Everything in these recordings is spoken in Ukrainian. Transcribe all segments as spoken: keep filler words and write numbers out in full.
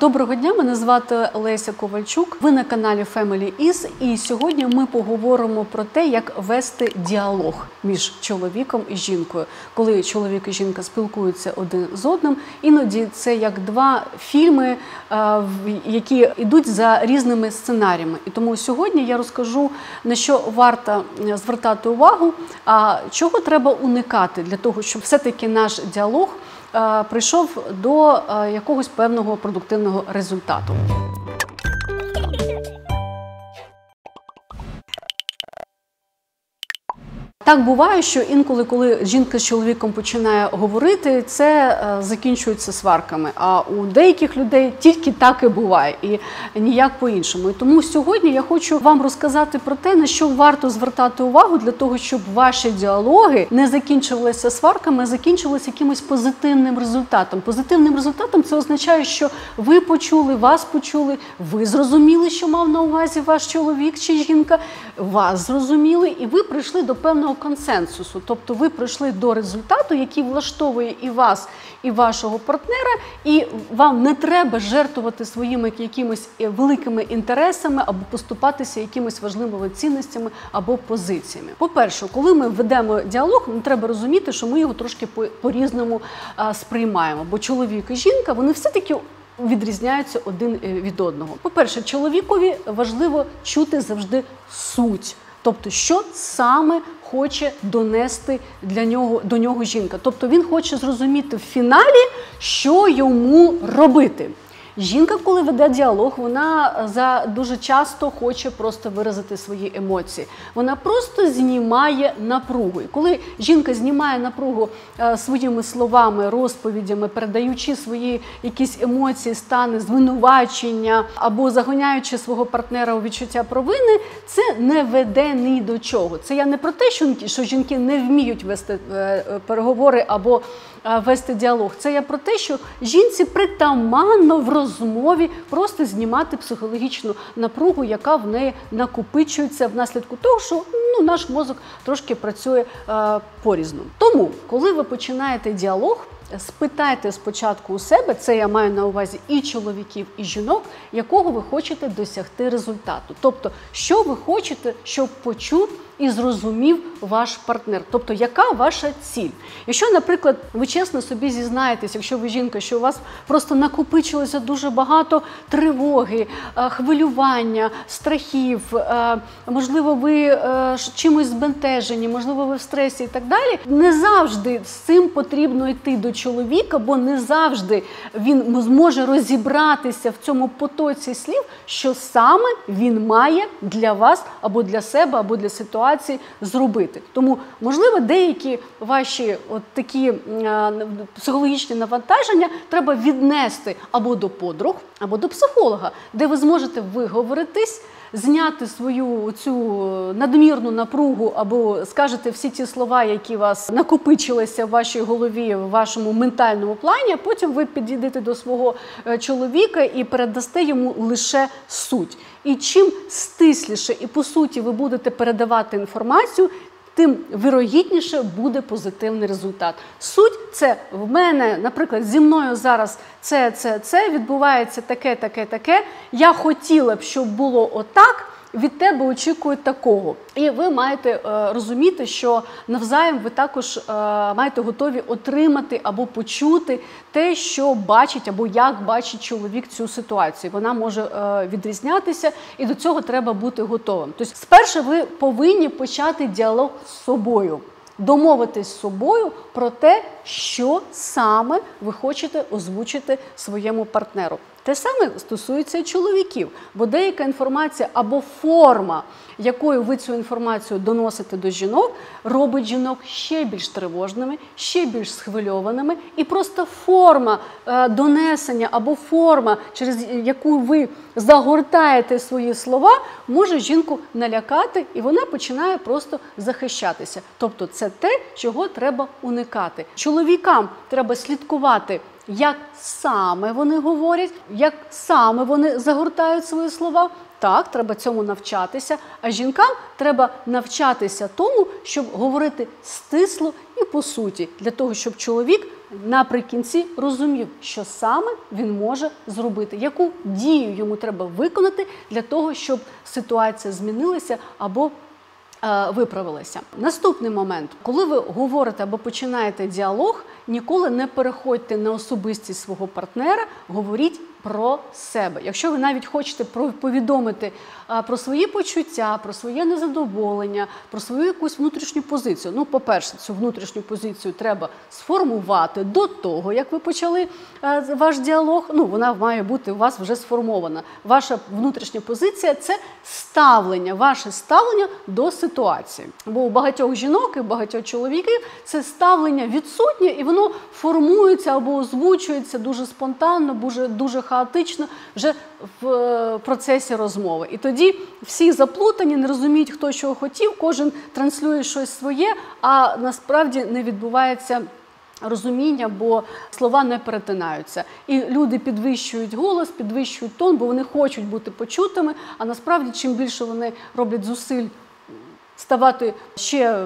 Доброго дня, мене звати Леся Ковальчук. Ви на каналі Family Is, і сьогодні ми поговоримо про те, як вести діалог між чоловіком і жінкою. Коли чоловік і жінка спілкуються один з одним, іноді це як два фільми, які йдуть за різними сценаріями. І тому сьогодні я розкажу, на що варто звертати увагу, а чого треба уникати для того, щоб все-таки наш діалог прийшов до якогось певного продуктивного результату. Так буває, що інколи, коли жінка з чоловіком починає говорити, це закінчується сварками. А у деяких людей тільки так і буває, і ніяк по-іншому. І тому сьогодні я хочу вам розказати про те, на що варто звертати увагу для того, щоб ваші діалоги не закінчувалися сварками, а закінчувалися якимось позитивним результатом. Позитивним результатом це означає, що ви почули, вас почули, ви зрозуміли, що мав на увазі ваш чоловік чи жінка, вас зрозуміли, і ви прийшли до певного консенсусу, тобто ви прийшли до результату, який влаштовує і вас, і вашого партнера, і вам не треба жертвувати своїми якимись великими інтересами або поступатися якимись важливими цінностями або позиціями. По-перше, коли ми ведемо діалог, нам треба розуміти, що ми його трошки по-різному сприймаємо, бо чоловік і жінка, вони все-таки відрізняються один від одного. По-перше, чоловікові важливо чути завжди суть. Тобто, що саме хоче донести для нього, до нього жінка. Тобто, він хоче зрозуміти в фіналі, що йому робити. Жінка, коли веде діалог, вона за дуже часто хоче просто виразити свої емоції. Вона просто знімає напругу. І коли жінка знімає напругу е, своїми словами, розповідями, передаючи свої якісь емоції, стани, звинувачення або загоняючи свого партнера у відчуття провини, це не веде ні до чого. Це я не про те, що, що жінки не вміють вести е, переговори або вести діалог. Це я про те, що жінці притаманно в розмові просто знімати психологічну напругу, яка в неї накопичується внаслідку того, що ну, наш мозок трошки працює е, порізно. Тому, коли ви починаєте діалог, спитайте спочатку у себе, це я маю на увазі і чоловіків, і жінок, якого ви хочете досягти результату. Тобто, що ви хочете, щоб почув і зрозумів ваш партнер. Тобто, яка ваша ціль? Якщо, наприклад, ви чесно собі зізнаєтесь, якщо ви жінка, що у вас просто накопичилося дуже багато тривоги, хвилювання, страхів, можливо, ви чимось збентежені, можливо, ви в стресі і так далі, не завжди з цим потрібно йти до чоловіка, бо не завжди він зможе розібратися в цьому потоці слів, що саме він має для вас або для себе, або для ситуації зробити. Тому, можливо, деякі ваші от такі е, психологічні навантаження треба віднести або до подруг, або до психолога, де ви зможете виговоритись, зняти свою цю надмірну напругу або скажете всі ті слова, які у вас накопичилися в вашій голові, в вашому ментальному плані, а потім ви підійдете до свого чоловіка і передасте йому лише суть. І чим стисліше і по суті ви будете передавати інформацію, тим вірогідніше буде позитивний результат. Суть – це в мене, наприклад, зі мною зараз це, це, це, відбувається таке, таке, таке. Я хотіла б, щоб було отак, від тебе очікують такого. І ви маєте е, розуміти, що навзаєм ви також е, маєте готові отримати або почути те, що бачить або як бачить чоловік цю ситуацію. Вона може е, відрізнятися, і до цього треба бути готовим. Тобто, спершу ви повинні почати діалог з собою. Домовитись з собою про те, що саме ви хочете озвучити своєму партнеру. Те саме стосується і чоловіків, бо деяка інформація або форма, якою ви цю інформацію доносите до жінок, робить жінок ще більш тривожними, ще більш схвильованими, і просто форма е, донесення або форма, через яку ви загортаєте свої слова, може жінку налякати, і вона починає просто захищатися. Тобто це те, чого треба уникати. Чоловікам треба слідкувати, як саме вони говорять, як саме вони загортають свої слова. Так, треба цьому навчатися, а жінкам треба навчатися тому, щоб говорити стисло і по суті, для того, щоб чоловік наприкінці розумів, що саме він може зробити, яку дію йому треба виконати для того, щоб ситуація змінилася або виправилася. Наступний момент. Коли ви говорите або починаєте діалог, ніколи не переходьте на особистість свого партнера, говоріть про себе. Якщо ви навіть хочете повідомити про свої почуття, про своє незадоволення, про свою якусь внутрішню позицію. Ну, по-перше, цю внутрішню позицію треба сформувати до того, як ви почали ваш діалог. Ну, вона має бути у вас вже сформована. Ваша внутрішня позиція – це ставлення, ваше ставлення до ситуації. Бо у багатьох жінок і у багатьох чоловіків це ставлення відсутнє, і воно формується або озвучується дуже спонтанно, дуже, дуже хаотично вже в процесі розмови. І тоді всі заплутані, не розуміють, хто чого хотів, кожен транслює щось своє, а насправді не відбувається розуміння, бо слова не перетинаються. І люди підвищують голос, підвищують тон, бо вони хочуть бути почутими, а насправді чим більше вони роблять зусиль ставати ще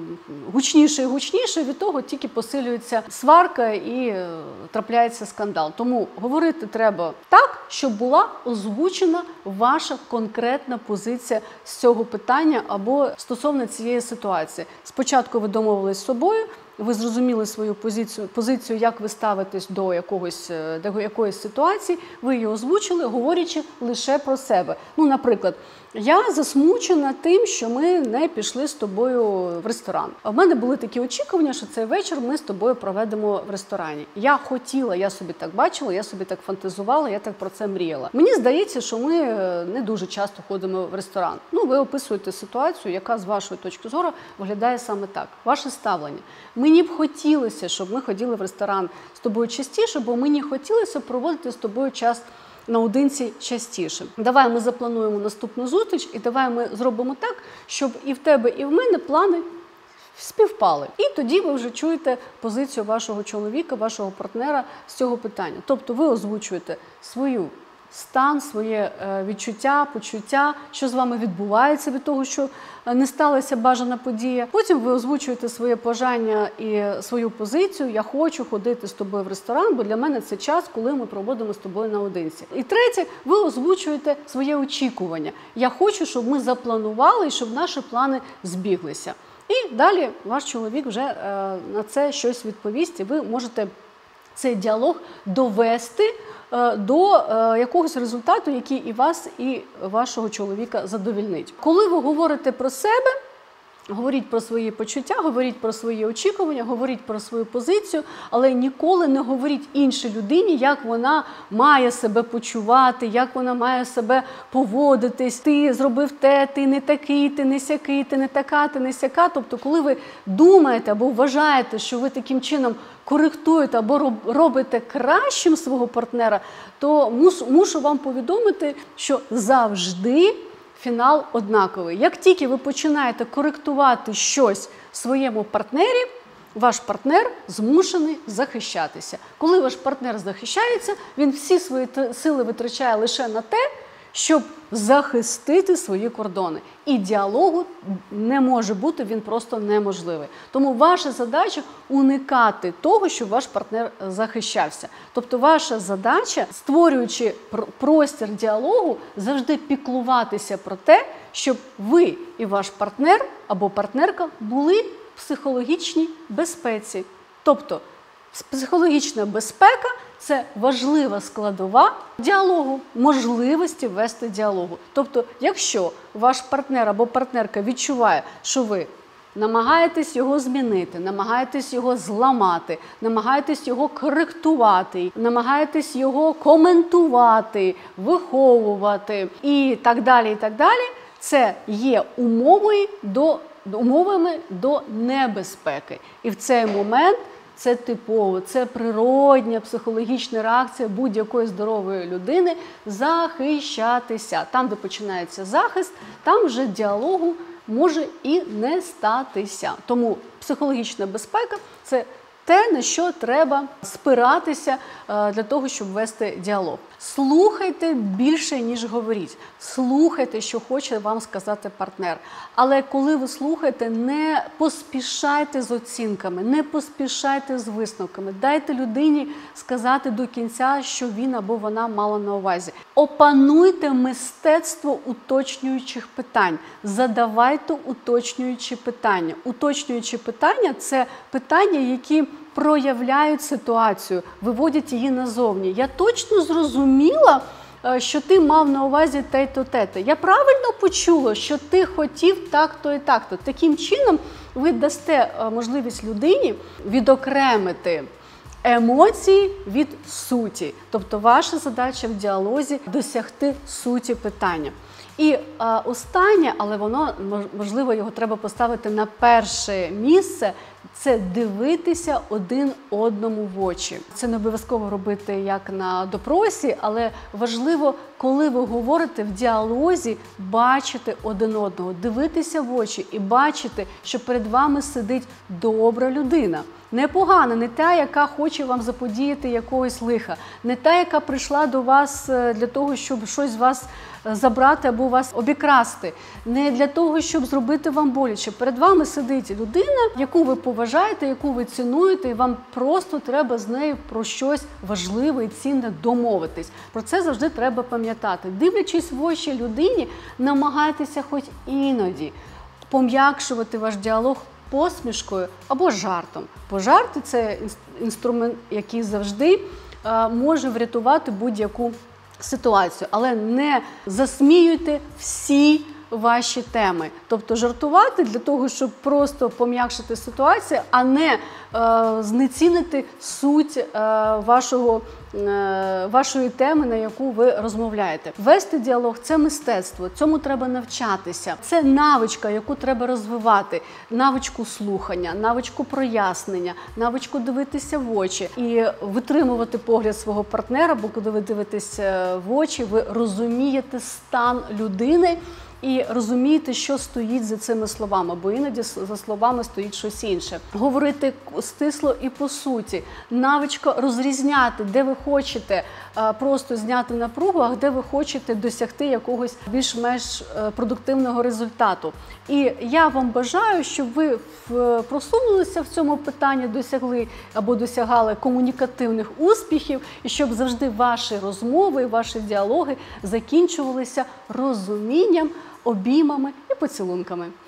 гучніше і гучніше, від того тільки посилюється сварка і трапляється скандал. Тому говорити треба так, щоб була озвучена ваша конкретна позиція з цього питання або стосовно цієї ситуації. Спочатку ви домовились з собою, ви зрозуміли свою позицію, позицію, як ви ставитесь до якогось, до якоїсь ситуації, ви її озвучили, говорячи лише про себе. Ну, наприклад, я засмучена тим, що ми не пішли з тобою в ресторан. А в мене були такі очікування, що цей вечір ми з тобою проведемо в ресторані. Я хотіла, я собі так бачила, я собі так фантазувала, я так про це мріяла. Мені здається, що ми не дуже часто ходимо в ресторан. Ну, ви описуєте ситуацію, яка з вашої точки зору виглядає саме так. Ваше ставлення. Мені б хотілося, щоб ми ходили в ресторан з тобою частіше, бо мені хотілося проводити з тобою час наодинці частіше. Давай ми заплануємо наступну зустріч і давай ми зробимо так, щоб і в тебе, і в мене плани співпали. І тоді ви вже чуєте позицію вашого чоловіка, вашого партнера з цього питання. Тобто ви озвучуєте свою стан, своє відчуття, почуття, що з вами відбувається від того, що не сталася бажана подія. Потім ви озвучуєте своє бажання і свою позицію. Я хочу ходити з тобою в ресторан, бо для мене це час, коли ми проводимо з тобою наодинці. І третє, ви озвучуєте своє очікування. Я хочу, щоб ми запланували і щоб наші плани збіглися. І далі ваш чоловік вже е, на це щось відповість, і ви можете цей діалог довести до якогось результату, який і вас, і вашого чоловіка задовольнить. Коли ви говорите про себе, говоріть про свої почуття, говоріть про свої очікування, говоріть про свою позицію, але ніколи не говоріть іншій людині, як вона має себе почувати, як вона має себе поводитись. Ти зробив те, ти не такий, ти не сякий, ти не така, ти не сяка. Тобто, коли ви думаєте або вважаєте, що ви таким чином коректуєте або робите кращим свого партнера, то мушу вам повідомити, що завжди фінал однаковий. Як тільки ви починаєте коректувати щось своєму партнері, ваш партнер змушений захищатися. Коли ваш партнер захищається, він всі свої сили витрачає лише на те, щоб захистити свої кордони. І діалогу не може бути, він просто неможливий. Тому ваша задача – уникати того, щоб ваш партнер захищався. Тобто ваша задача, створюючи простір діалогу, завжди піклуватися про те, щоб ви і ваш партнер або партнерка були в психологічній безпеці. Тобто психологічна безпека – це важлива складова діалогу, можливості вести діалогу. Тобто, якщо ваш партнер або партнерка відчуває, що ви намагаєтесь його змінити, намагаєтесь його зламати, намагаєтесь його коректувати, намагаєтесь його коментувати, виховувати і так далі, і так далі, це є умовою до, умовами до небезпеки. І в цей момент це типово, це природня психологічна реакція будь-якої здорової людини захищатися. Там, де починається захист, там вже діалогу може і не статися. Тому психологічна безпека – це те, на що треба спиратися для того, щоб вести діалог. Слухайте більше, ніж говоріть. Слухайте, що хоче вам сказати партнер. Але коли ви слухаєте, не поспішайте з оцінками, не поспішайте з висновками. Дайте людині сказати до кінця, що він або вона мала на увазі. Опануйте мистецтво уточнюючих питань. Задавайте уточнюючі питання. Уточнюючі питання – це питання, які проявляють ситуацію, виводять її назовні. Я точно зрозуміла, що ти мав на увазі те-то, те-то. Я правильно почула, що ти хотів так-то і так-то. Таким чином ви дасте можливість людині відокремити емоції від суті. Тобто ваша задача в діалозі – досягти суті питання. І а, останнє, але воно, можливо, його треба поставити на перше місце – це дивитися один одному в очі. Це не обов'язково робити як на допросі, але важливо, коли ви говорите в діалозі, бачити один одного, дивитися в очі і бачити, що перед вами сидить добра людина. Не погана, не та, яка хоче вам заподіяти якогось лиха, не та, яка прийшла до вас для того, щоб щось з вас забрати або вас обікрасти, не для того, щоб зробити вам боляче. Перед вами сидить людина, яку ви поважаєте, яку ви цінуєте, і вам просто треба з нею про щось важливе і цінне домовитись. Про це завжди треба пам'ятати. Дивлячись в очі людині, намагайтеся хоч іноді пом'якшувати ваш діалог посмішкою або жартом. Бо жарти – це інструмент, який завжди а, може врятувати будь-яку ситуацію. Але не засміюйте всі ваші теми. Тобто жартувати для того, щоб просто пом'якшити ситуацію, а не е, знецінити суть е, вашого, е, вашої теми, на яку ви розмовляєте. Вести діалог – це мистецтво, цьому треба навчатися. Це навичка, яку треба розвивати. Навичку слухання, навичку прояснення, навичку дивитися в очі і витримувати погляд свого партнера, бо коли ви дивитеся в очі, ви розумієте стан людини, і розумієте, що стоїть за цими словами, бо іноді за словами стоїть щось інше. Говорити стисло і по суті. Навичка розрізняти, де ви хочете просто зняти напругу, а де ви хочете досягти якогось більш-менш продуктивного результату. І я вам бажаю, щоб ви просунулися в цьому питанні, досягли або досягали комунікативних успіхів, і щоб завжди ваші розмови, ваші діалоги закінчувалися розумінням, обіймами і поцілунками.